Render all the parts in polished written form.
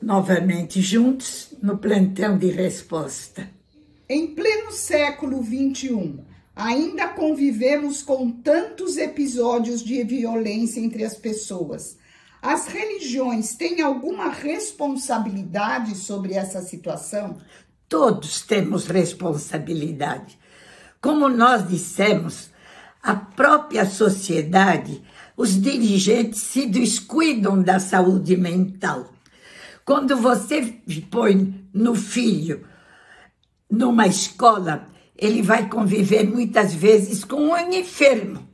novamente juntos no plantão de resposta. Em pleno século XXI, ainda convivemos com tantos episódios de violência entre as pessoas. As religiões têm alguma responsabilidade sobre essa situação? Todos temos responsabilidade. Como nós dissemos, a própria sociedade, os dirigentes se descuidam da saúde mental. Quando você põe no filho numa escola, ele vai conviver muitas vezes com um enfermo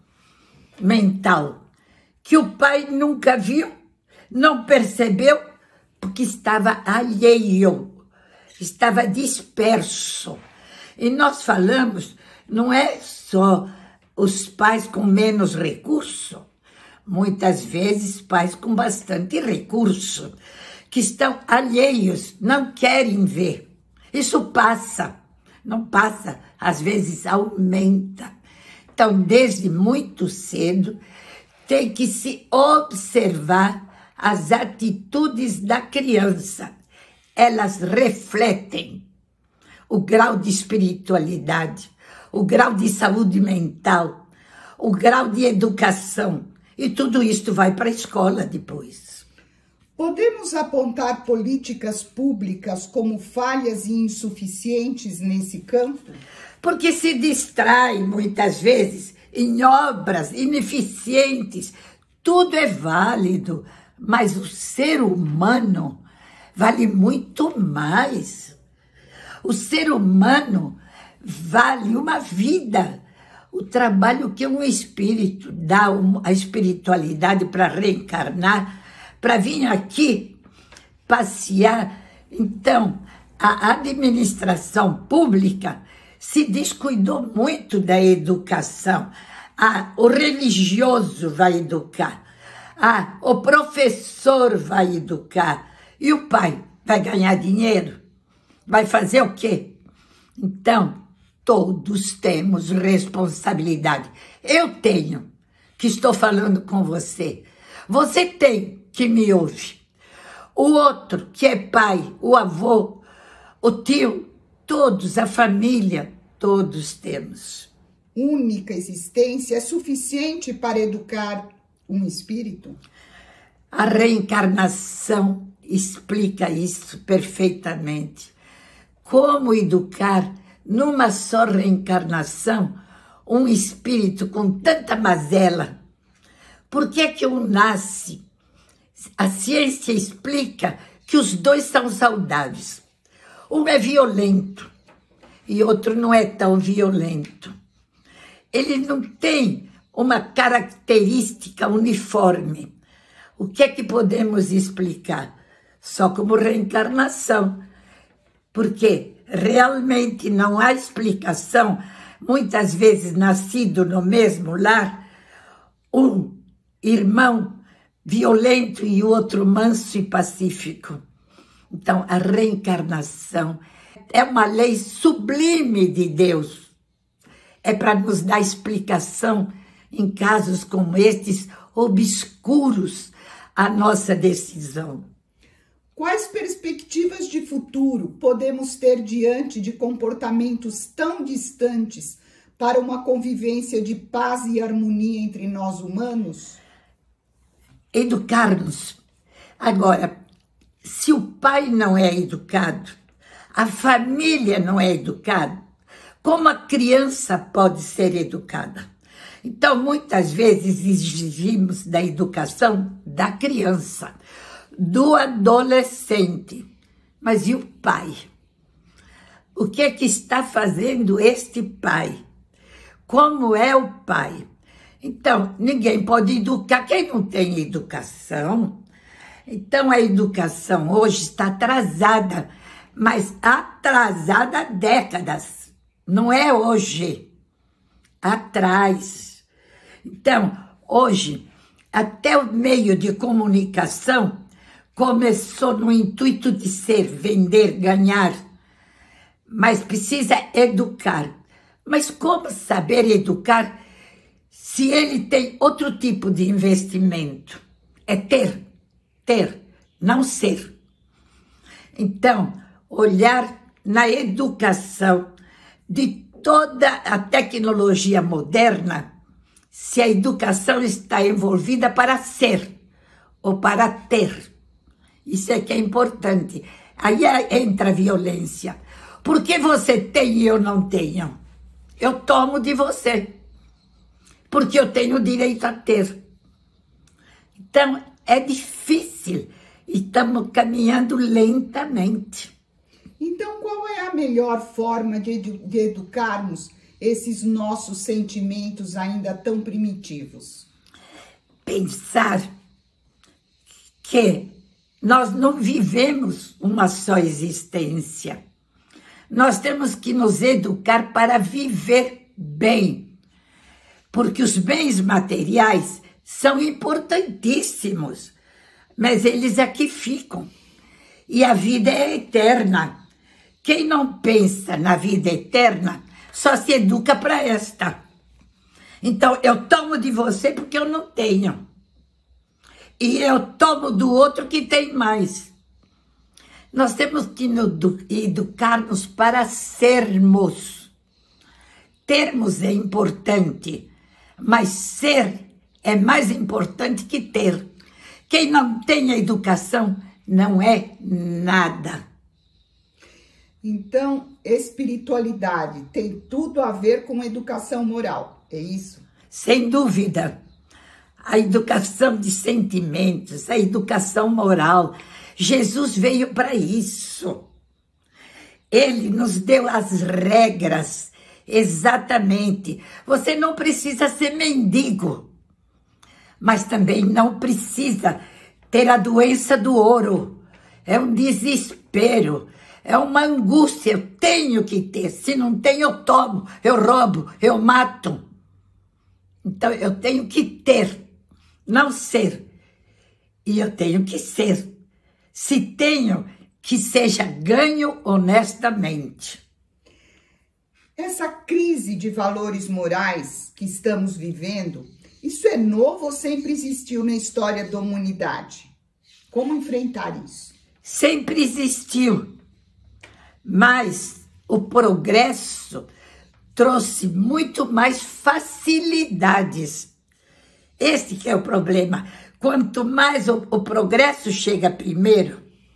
mental, que o pai nunca viu, não percebeu, porque estava alheio, estava disperso. E nós falamos, não é só os pais com menos recurso, muitas vezes pais com bastante recurso, que estão alheios, não querem ver. Isso passa, não passa, às vezes aumenta. Então, desde muito cedo, tem que se observar as atitudes da criança. Elas refletem o grau de espiritualidade, o grau de saúde mental, o grau de educação. E tudo isso vai para a escola depois. Podemos apontar políticas públicas como falhas e insuficientes nesse campo? Porque se distrai muitas vezes em obras ineficientes. Tudo é válido, mas o ser humano vale muito mais. O ser humano vale uma vida. O trabalho que um espírito dá, a espiritualidade para reencarnar, para vir aqui passear. Então, a administração pública se descuidou muito da educação. O religioso vai educar, o professor vai educar, e o pai vai ganhar dinheiro? Vai fazer o quê? Então, todos temos responsabilidade. Eu tenho, que estou falando com você. Você tem, que me ouve. O outro, que é pai, o avô, o tio, todos, a família, todos temos. Única existência é suficiente para educar um espírito? A reencarnação explica isso perfeitamente. Como educar numa só reencarnação um espírito com tanta mazela? Por que que um nasce? A ciência explica que os dois são saudáveis. Um é violento e outro não é tão violento. Ele não tem uma característica uniforme. O que é que podemos explicar? Só como reencarnação. Porque realmente não há explicação. Muitas vezes, nascido no mesmo lar, um irmão violento e o outro manso e pacífico. Então, a reencarnação é uma lei sublime de Deus. É para nos dar explicação em casos como estes, obscuros, a nossa decisão. Quais perspectivas de futuro podemos ter diante de comportamentos tão distantes para uma convivência de paz e harmonia entre nós humanos? Educar-nos. Agora, se o pai não é educado, a família não é educada, como a criança pode ser educada? Então, muitas vezes exigimos da educação da criança, do adolescente. Mas e o pai? O que é que está fazendo este pai? Como é o pai? Então, ninguém pode educar quem não tem educação. Então, a educação hoje está atrasada, mas atrasada há décadas. Não é hoje, atrás. Então, hoje, até o meio de comunicação começou no intuito de ser, vender, ganhar, mas precisa educar. Mas como saber educar se ele tem outro tipo de investimento? É ter, não ser. Então, olhar na educação de toda a tecnologia moderna, se a educação está envolvida para ser ou para ter. Isso é que é importante. Aí entra a violência. Por que você tem e eu não tenho? Eu tomo de você, porque eu tenho o direito a ter. Então, é difícil. Estamos caminhando lentamente. Então, qual é a melhor forma de educarmos esses nossos sentimentos ainda tão primitivos? Pensar que nós não vivemos uma só existência. Nós temos que nos educar para viver bem, porque os bens materiais são importantíssimos, mas eles aqui ficam. E a vida é eterna. Quem não pensa na vida eterna só se educa para esta. Então, eu tomo de você porque eu não tenho. E eu tomo do outro que tem mais. Nós temos que educar-nos para sermos. Termos é importante, mas ser é mais importante que ter. Quem não tem a educação não é nada. Então, espiritualidade tem tudo a ver com educação moral, é isso? Sem dúvida. A educação de sentimentos, a educação moral. Jesus veio para isso. Ele nos deu as regras, exatamente. Você não precisa ser mendigo, mas também não precisa ter a doença do ouro. É um desespero, é uma angústia. Eu tenho que ter, se não tenho, eu tomo, eu roubo, eu mato. Então, eu tenho que ter, não ser. E eu tenho que ser. Se tenho, que seja ganho honestamente. Essa crise de valores morais que estamos vivendo, isso é novo ou sempre existiu na história da humanidade? Como enfrentar isso? Sempre existiu, mas o progresso trouxe muito mais facilidades. Esse que é o problema. Quanto mais o progresso chega primeiro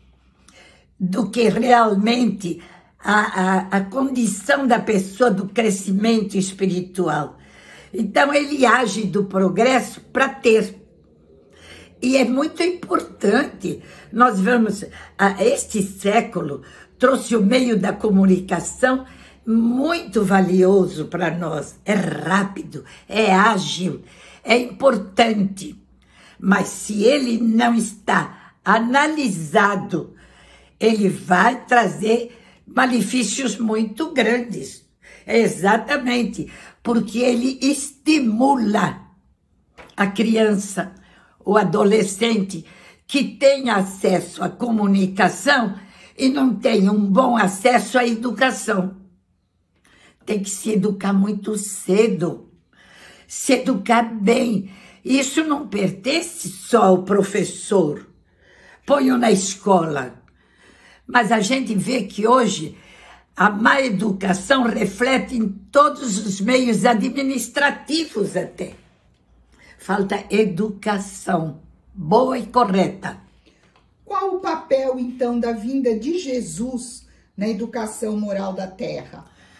do que realmente a condição da pessoa do crescimento espiritual. Então, ele age do progresso para ter. E é muito importante. Nós vamos, este século trouxe o meio da comunicação muito valioso para nós. É rápido, é ágil, é importante. Mas se ele não está analisado, ele vai trazer malefícios muito grandes. Exatamente, porque ele estimula a criança, o adolescente, que tem acesso à comunicação e não tem um bom acesso à educação. Tem que se educar muito cedo, se educar bem. Isso não pertence só ao professor. Põe-o na escola. Mas a gente vê que hoje a má educação reflete em todos os meios administrativos até. Falta educação boa e correta. Qual o papel, então, da vinda de Jesus na educação moral da Terra?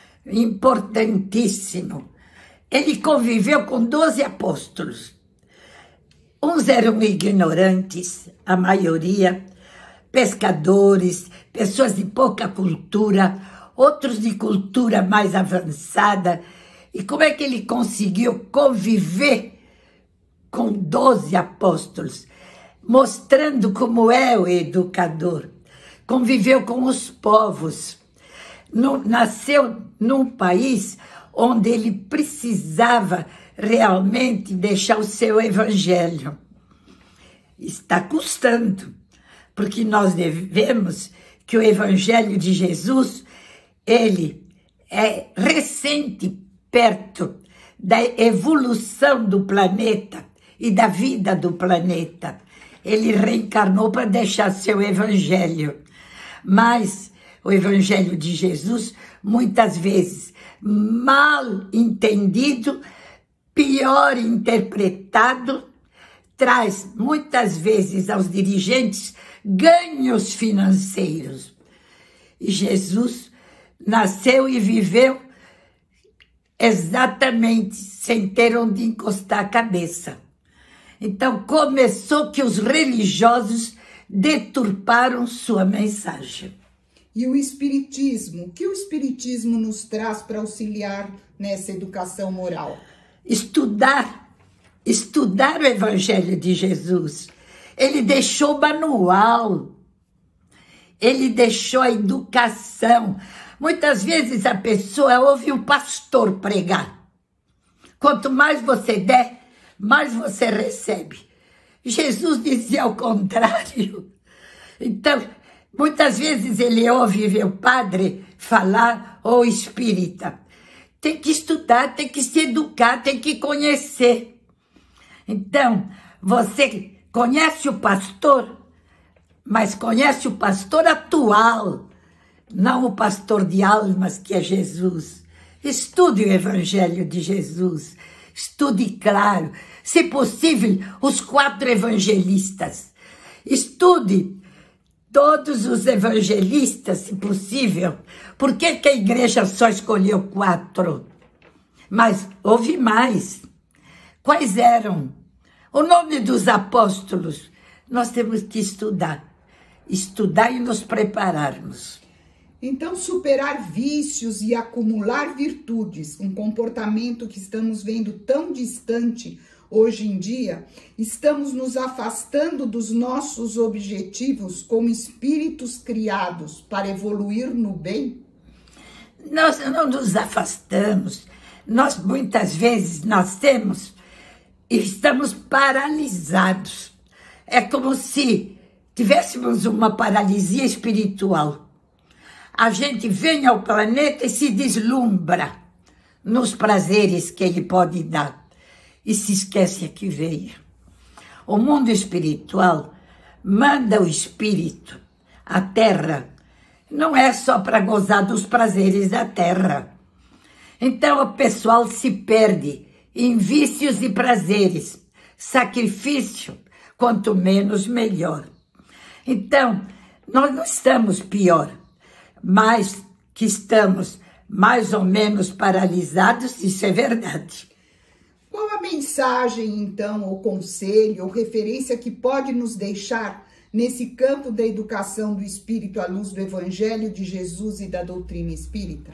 Importantíssimo. Ele conviveu com 12 apóstolos. Uns eram ignorantes, a maioria, pescadores, pessoas de pouca cultura, outros de cultura mais avançada. E como é que ele conseguiu conviver com 12 apóstolos? Mostrando como é o educador. Conviveu com os povos. Nasceu num país onde ele precisava realmente deixar o seu evangelho. Está custando, porque nós devemos que o evangelho de Jesus, ele é recente perto da evolução do planeta e da vida do planeta. Ele reencarnou para deixar seu evangelho. Mas o Evangelho de Jesus, muitas vezes, mal entendido, pior interpretado, traz muitas vezes aos dirigentes ganhos financeiros. E Jesus nasceu e viveu exatamente sem ter onde encostar a cabeça. Então começou que os religiosos deturparam sua mensagem. E o Espiritismo? O que o Espiritismo nos traz para auxiliar nessa educação moral? Estudar o Evangelho de Jesus. Ele deixou manual, ele deixou a educação. Muitas vezes a pessoa ouve o pastor pregar. Quanto mais você der, mais você recebe. Jesus dizia ao contrário. Então, muitas vezes ele ouve ver o padre falar, ou espírita. Tem que estudar, tem que se educar, tem que conhecer. Então, você conhece o pastor, mas conhece o pastor atual, não o pastor de almas que é Jesus. Estude o Evangelho de Jesus. Estude claro, se possível, os 4 evangelistas. Estude todos os evangelistas, se possível. Por que a igreja só escolheu 4? Mas houve mais. Quais eram? O nome dos apóstolos. Nós temos que estudar e nos prepararmos. Então, superar vícios e acumular virtudes, um comportamento que estamos vendo tão distante hoje em dia, estamos nos afastando dos nossos objetivos como espíritos criados para evoluir no bem? Nós não nos afastamos. Nós, muitas vezes, nascemos e estamos paralisados. É como se tivéssemos uma paralisia espiritual. A gente vem ao planeta e se deslumbra nos prazeres que ele pode dar e se esquece a que veio. O mundo espiritual manda o espírito, a terra, não é só para gozar dos prazeres da terra. Então o pessoal se perde em vícios e prazeres. Sacrifício, quanto menos, melhor. Então, nós não estamos pior, mas que estamos mais ou menos paralisados, isso é verdade. Qual a mensagem, então, ou conselho, ou referência que pode nos deixar nesse campo da educação do espírito à luz do Evangelho de Jesus e da doutrina espírita?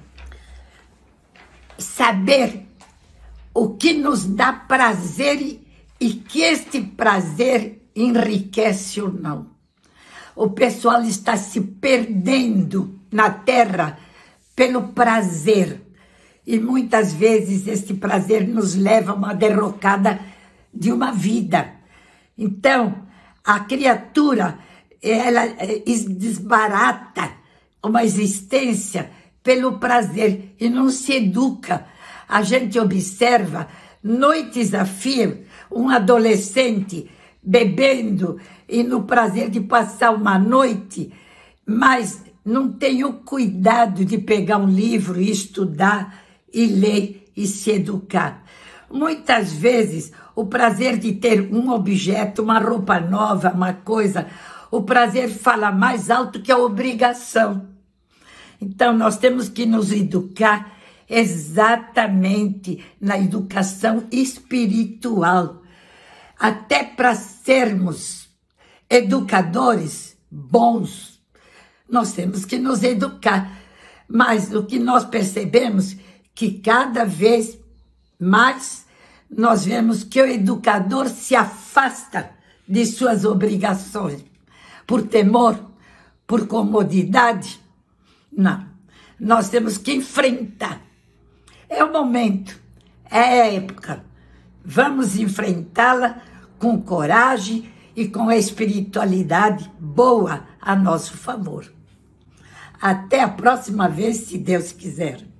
Saber o que nos dá prazer e que este prazer enriquece ou não. O pessoal está se perdendo na terra pelo prazer. E muitas vezes este prazer nos leva a uma derrocada de uma vida. Então, a criatura, ela desbarata uma existência pelo prazer e não se educa. A gente observa noites a fio um adolescente bebendo e no prazer de passar uma noite, mas não tem o cuidado de pegar um livro e estudar e ler e se educar. Muitas vezes, o prazer de ter um objeto, uma roupa nova, uma coisa, o prazer fala mais alto que a obrigação. Então, nós temos que nos educar exatamente na educação espiritual. Até para sermos educadores bons, nós temos que nos educar. Mas o que nós percebemos que cada vez mais nós vemos que o educador se afasta de suas obrigações por temor, por comodidade. Não, nós temos que enfrentar. É o momento, é a época. Vamos enfrentá-la com coragem e com a espiritualidade boa a nosso favor. Até a próxima vez, se Deus quiser.